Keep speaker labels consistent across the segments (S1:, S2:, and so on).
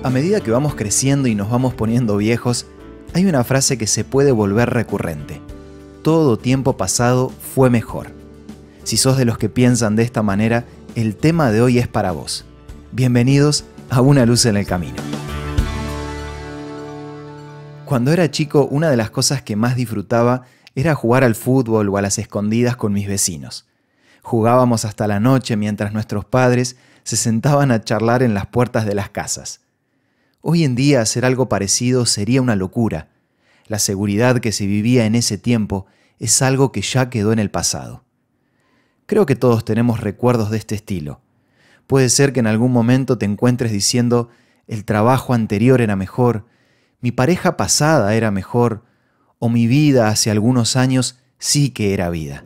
S1: A medida que vamos creciendo y nos vamos poniendo viejos, hay una frase que se puede volver recurrente. Todo tiempo pasado fue mejor. Si sos de los que piensan de esta manera, el tema de hoy es para vos. Bienvenidos a Una Luz en el Camino. Cuando era chico, una de las cosas que más disfrutaba era jugar al fútbol o a las escondidas con mis vecinos. Jugábamos hasta la noche mientras nuestros padres se sentaban a charlar en las puertas de las casas. Hoy en día hacer algo parecido sería una locura. La seguridad que se vivía en ese tiempo es algo que ya quedó en el pasado. Creo que todos tenemos recuerdos de este estilo. Puede ser que en algún momento te encuentres diciendo, el trabajo anterior era mejor, mi pareja pasada era mejor, o mi vida hace algunos años sí que era vida.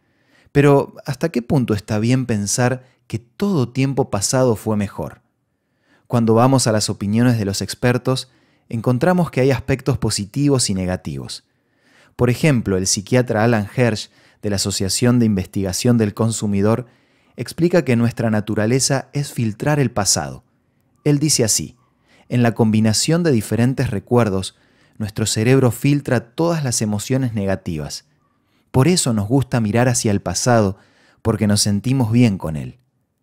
S1: Pero, ¿hasta qué punto está bien pensar que todo tiempo pasado fue mejor? Cuando vamos a las opiniones de los expertos, encontramos que hay aspectos positivos y negativos. Por ejemplo, el psiquiatra Alan Hirsch, de la Asociación de Investigación del Consumidor, explica que nuestra naturaleza es filtrar el pasado. Él dice así: en la combinación de diferentes recuerdos, nuestro cerebro filtra todas las emociones negativas. Por eso nos gusta mirar hacia el pasado, porque nos sentimos bien con él.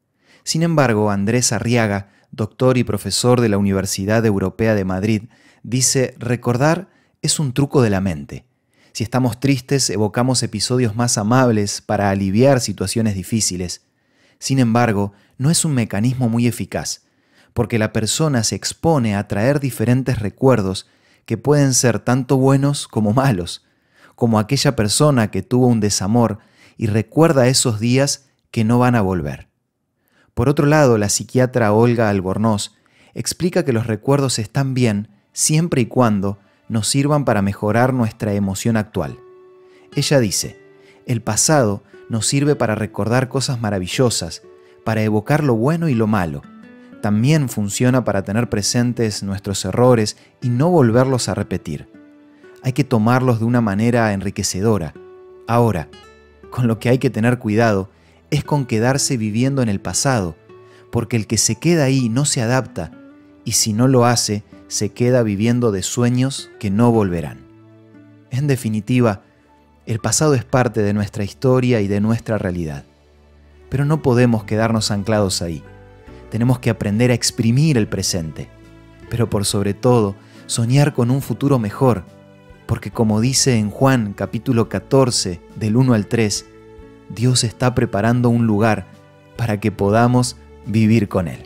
S1: Sin embargo, Andrés Arriaga, doctor y profesor de la Universidad Europea de Madrid, dice: recordar es un truco de la mente. Si estamos tristes, evocamos episodios más amables para aliviar situaciones difíciles. Sin embargo, no es un mecanismo muy eficaz, porque la persona se expone a traer diferentes recuerdos que pueden ser tanto buenos como malos, como aquella persona que tuvo un desamor y recuerda esos días que no van a volver. Por otro lado, la psiquiatra Olga Albornoz explica que los recuerdos están bien siempre y cuando nos sirvan para mejorar nuestra emoción actual. Ella dice: el pasado nos sirve para recordar cosas maravillosas, para evocar lo bueno y lo malo. También funciona para tener presentes nuestros errores y no volverlos a repetir. Hay que tomarlos de una manera enriquecedora. Ahora, con lo que hay que tener cuidado es con quedarse viviendo en el pasado, porque el que se queda ahí no se adapta, y si no lo hace, se queda viviendo de sueños que no volverán. En definitiva, el pasado es parte de nuestra historia y de nuestra realidad. Pero no podemos quedarnos anclados ahí. Tenemos que aprender a exprimir el presente, pero por sobre todo, soñar con un futuro mejor, porque como dice en Juan capítulo 14, del 1 al 3, Dios está preparando un lugar para que podamos vivir con Él.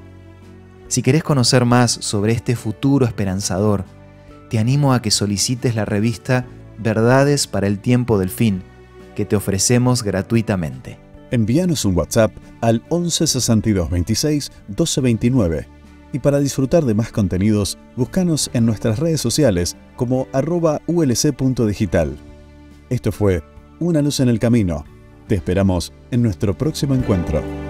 S1: Si querés conocer más sobre este futuro esperanzador, te animo a que solicites la revista Verdades para el Tiempo del Fin, que te ofrecemos gratuitamente.
S2: Envíanos un WhatsApp al 11 62 26 12 29 y para disfrutar de más contenidos, búscanos en nuestras redes sociales como @ulc.digital. Esto fue Una Luz en el Camino. Te esperamos en nuestro próximo encuentro.